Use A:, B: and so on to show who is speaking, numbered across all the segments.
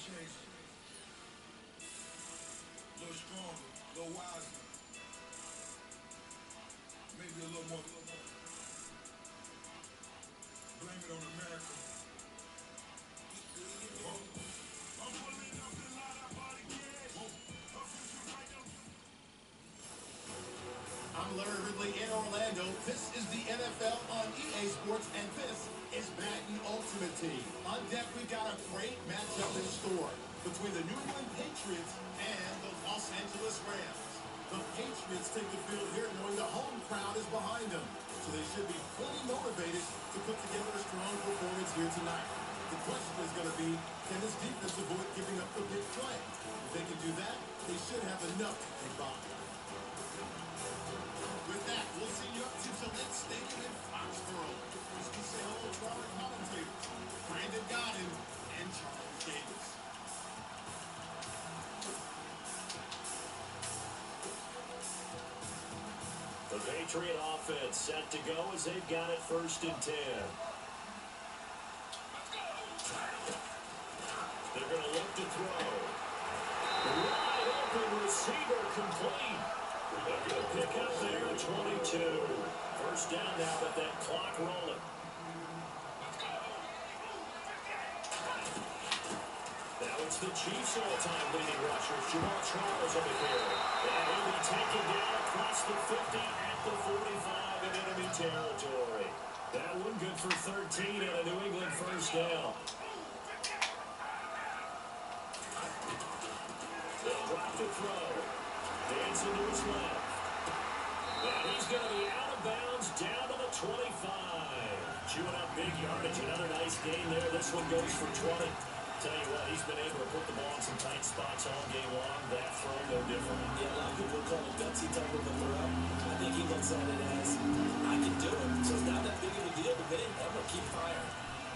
A: I'm Larry Ridley in Orlando. This is the NFL on EA Sports, and this is Madden Ultimate Team. On deck, we got a great matchup in store between the New England Patriots and the Los Angeles Rams. The Patriots take the field here knowing the home crowd is behind them, so they should be fully motivated to put together a strong performance here tonight. The question is going to be, can this defense avoid giving up the big play? If they can do that, they should have enough to get by. With that, we'll see you up to Gillette Stadium in Foxborough as we say hello to our commentators, Brandon Godden and Charles Davis.
B: The Patriot offense set to go as they've got it 1st and 10. They're going to look to throw. Wide open receiver complete. A good pick up there at 22. 1st down now, but that clock rolling. Now it's the Chiefs' all-time leading rushers, Jamal Charles over here. And he'll be taken down across the 50 at the 45 in enemy territory. That one good for 13 and a New England 1st down. They'll drop the throw. Dancing to his left. And he's going to be out of bounds down to the 25. Chewing up big yardage. Another nice gain there. This one goes for 20. Tell you what, he's been able to put the ball in some tight spots all game long. That throw, no different.
C: Yeah, a lot of people call it gutsy type of a throw. I think he looks at it as, I can do it. So it's not that big of a deal to me. I'm going to keep firing.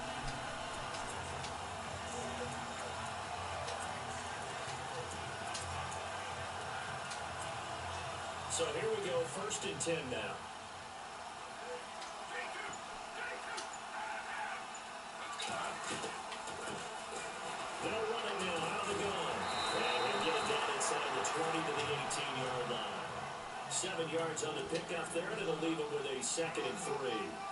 B: So here we go, 1st and 10 now. They'll run it now out of the gun. And he'll get it down inside the 20 to the 18-yard line. 7 yards on the pickup there, and it'll leave him with a 2nd and 3.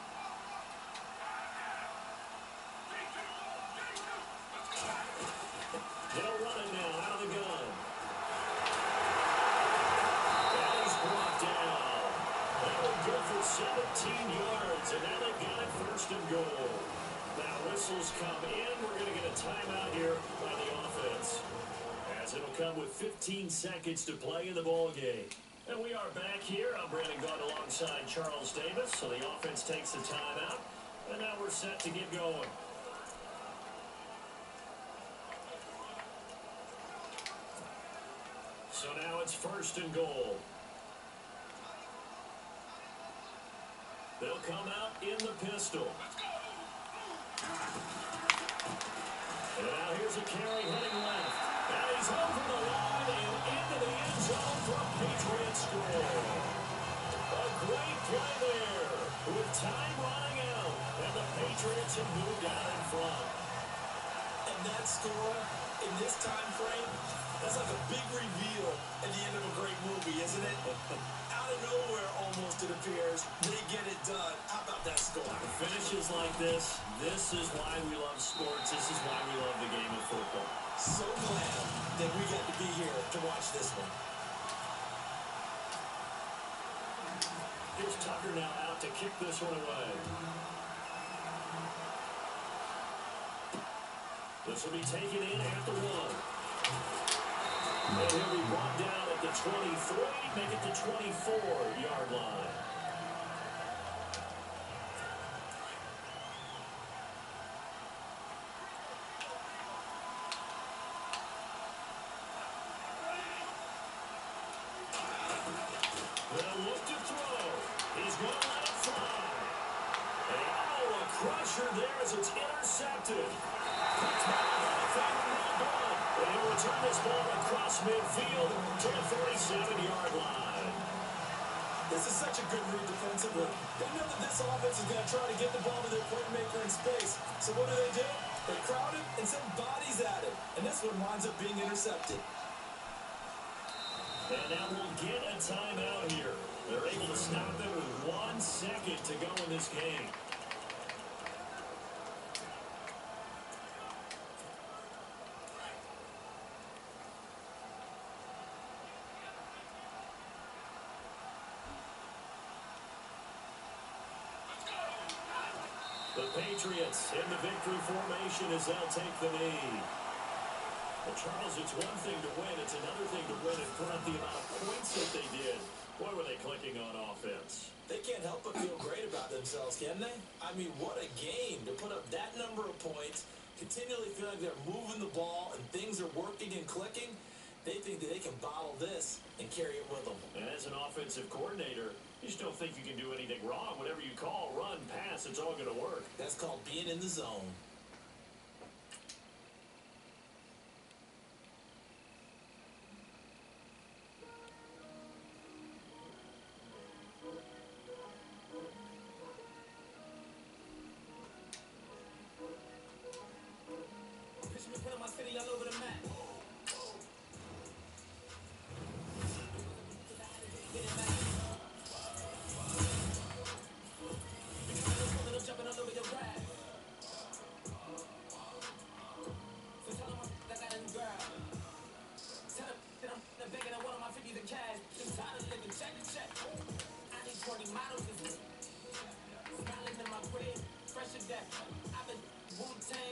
B: They'll run it now out of the gun. For 17 yards, and now they've got it 1st and goal. Now whistles come in. We're going to get a timeout here by the offense, as it'll come with 15 seconds to play in the ball game. And we are back here. I'm Brandon Gaunt alongside Charles Davis. So the offense takes the timeout, and now we're set to get going. So now it's 1st and goal. They'll come out in the pistol. And now here's a carry heading left. Now he's over the line and into the end zone for a Patriot score. A great play there with time running out. And the Patriots have moved out in front.
C: And that score in this time frame, that's like a big reveal at the end of a great movie, isn't it? Out of nowhere, almost, it appears, they get it done. How about that score?
B: Finishes like this is why we love sports. This is why we love the game of football.
C: So glad that we got to be here to watch this one.
B: Here's Tucker now out to kick this one away. This will be taken in at the 1. And he'll be brought down at the 23, make it the 24-yard line. They'll look to throw. He's going to let it fly. And a crusher there as it's intercepted. And he'll return this ball across midfield to the 37-yard line.
C: This is such a good read defensively. They know that this offense is going to try to get the ball to their playmaker in space. So what do? They crowd him and send bodies at him. And this one winds up being intercepted.
B: And now we'll get a timeout here. They're able to stop them with 1 second to go in this game. The Patriots in the victory formation as they'll take the knee. Well, Charles, it's one thing to win. It's another thing to win in front of the amount of points that they did. Boy, were they clicking on offense.
C: They can't help but feel great about themselves, can they? I mean, what a game to put up that number of points, continually feel like they're moving the ball and things are working and clicking. They think that they can bottle this and carry it with them.
B: And as an offensive coordinator, you just don't think you can do anything wrong. Whatever you call, run, pass, it's all going to work.
C: That's called being in the zone.
D: Putting my city all over the map. Jumping all over your rap. So tell them I got a new girl. Tell them that I'm begging on one of my 50s in cash. I'm tired of living check to check. I need 20 models. Smiling in my crib, fresh to death. I've been Wu-Tang.